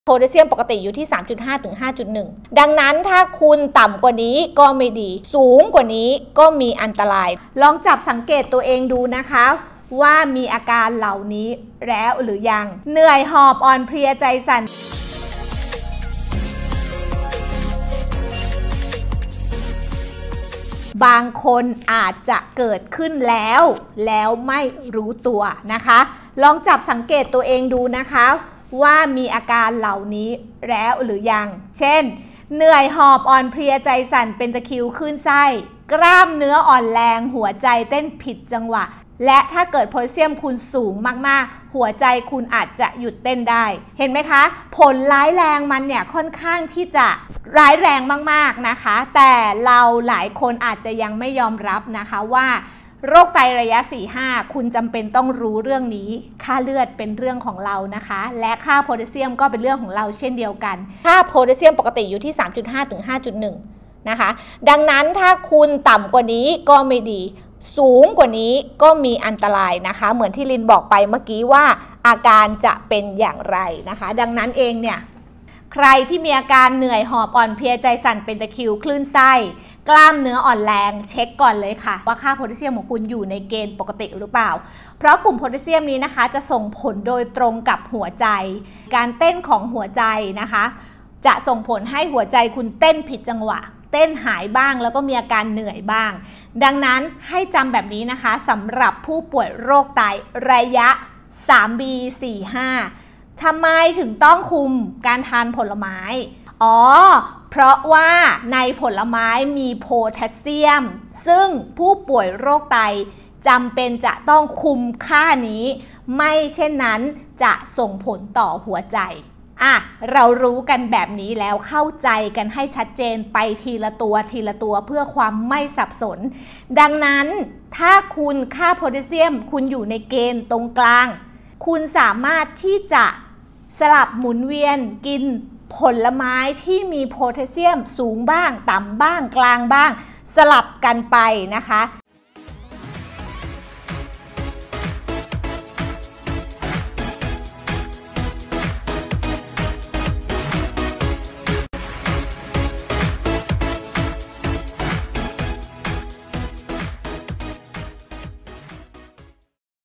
โพแทสเซียมปกติอยู่ที่ 3.5 ถึง 5.1 ดังนั้นถ้าคุณต่ำกว่านี้ก็ไม่ดีสูงกว่านี้ก็มีอันตรายลองจับสังเกตตัวเองดูนะคะว่ามีอาการเหล่านี้แล้วหรือยังเหนื่อยหอบอ่อนเพลียใจสั่นบางคนอาจจะเกิดขึ้นแล้วไม่รู้ตัวนะคะลองจับสังเกตตัวเองดูนะคะว่ามีอาการเหล่านี้แล้วหรือยังเช่นเหนื่อยหอบอ่อนเพลียใจสั่นเป็นตะคริวคลื่นไส้กล้ามเนื้ออ่อนแรงหัวใจเต้นผิดจังหวะและถ้าเกิดโพแทสเซียมคุณสูงมากๆหัวใจคุณอาจจะหยุดเต้นได้เห็นไหมคะผลร้ายแรงมันเนี่ยค่อนข้างที่จะร้ายแรงมากๆนะคะแต่เราหลายคนอาจจะยังไม่ยอมรับนะคะว่าโรคไตระยะ 4-5 คุณจำเป็นต้องรู้เรื่องนี้ค่าเลือดเป็นเรื่องของเรานะคะและค่าโพแทสเซียมก็เป็นเรื่องของเราเช่นเดียวกันค่าโพแทสเซียมปกติอยู่ที่ 3.5 ถึง 5.1 นะคะดังนั้นถ้าคุณต่ำกว่านี้ก็ไม่ดีสูงกว่านี้ก็มีอันตรายนะคะเหมือนที่ลินบอกไปเมื่อกี้ว่าอาการจะเป็นอย่างไรนะคะดังนั้นเองเนี่ยใครที่มีอาการเหนื่อยหอบอ่อนเพลียใจสั่นเป็นตะคริวคลื่นไส้กล้ามเนื้ออ่อนแรงเช็คก่อนเลยค่ะว่าค่าโพแทสเซียมของคุณอยู่ในเกณฑ์ปกติหรือเปล่าเพราะกลุ่มโพแทสเซียมนี้นะคะจะส่งผลโดยตรงกับหัวใจการเต้นของหัวใจนะคะจะส่งผลให้หัวใจคุณเต้นผิดจังหวะเต้นหายบ้างแล้วก็มีอาการเหนื่อยบ้างดังนั้นให้จำแบบนี้นะคะสำหรับผู้ป่วยโรคไตระยะ 3B 4-5 ทำไมถึงต้องคุมการทานผลไม้เพราะว่าในผลไม้มีโพแทสเซียมซึ่งผู้ป่วยโรคไตจำเป็นจะต้องคุมค่านี้ไม่เช่นนั้นจะส่งผลต่อหัวใจเรารู้กันแบบนี้แล้วเข้าใจกันให้ชัดเจนไปทีละตัวเพื่อความไม่สับสนดังนั้นถ้าคุณค่าโพแทสเซียมคุณอยู่ในเกณฑ์ตรงกลางคุณสามารถที่จะสลับหมุนเวียนกินผลไม้ที่มีโพแทสเซียมสูงบ้างต่ำบ้างกลางบ้างสลับกันไปนะคะ